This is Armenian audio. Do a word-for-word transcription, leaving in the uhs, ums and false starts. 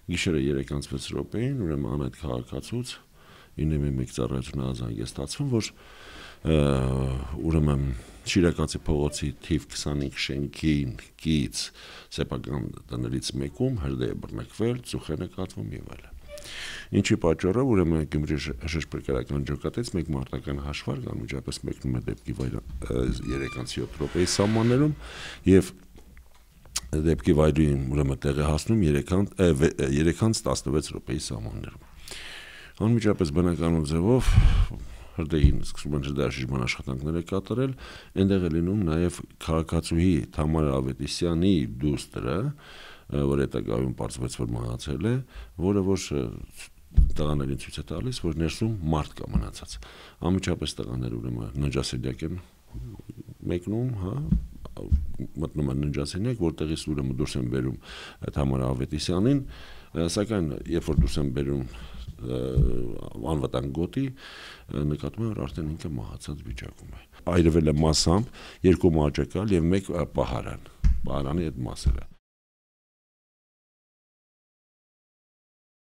Գիշերը երեք անց վեց րոպեին, ուրեմն անայդ քաղաքացուց ինը մեկ ծառայություն ազանգ է ստացվում, որ ուրեմն Շիրակացի փողոցի թիվ քսանհինգ շենքին կից սեփական տներից մեկում հրդեհ է բռնկվել, ծուխ է նկատվում եւ այլն։ Ինչի պատճառով ուրեմն Գյումրի շրջպրկարական ջոկատից մեկ մարտական հաշվարկ անմիջապես մեկնում է դեպքի երեք անց յոթ րոպեի սահմաններում եւ դեպքի վայրին ուրեմն տեղ է հասնում երեք անց տասնվեց րոպեի սահմաններում։ Անմիջապես բնականոն ձևով հրդեհին սկսում են հրդեհաշիժման աշխատանքներ է կատարել, այնտեղ է լինում նաև քաղաքացուհի Թամարա Ավետիսյանի դուստրը, որ հետագայում պարզվեց, որ մահացել է, որը որ տղաներին ցույց է տալիս, որ ներսում մարդ կա մնացած։ Անմիջապես տղաները ուրեմն ննջասենյակ են մեկնում, հա, մտնում են ննջասենյակ, որտեղից ուրեմն դուրս են բերում Թամարա Ավետիսյանին, սակայն երբ որ դուրս են բերում անվտանգ գոտի, նկատում է, որ արդեն ինքը մահացած վիճակում է։ Այրվել է մասամբ երկու մահճակալ եւ մեկ պահարան։ Պահարանի այդ մասերը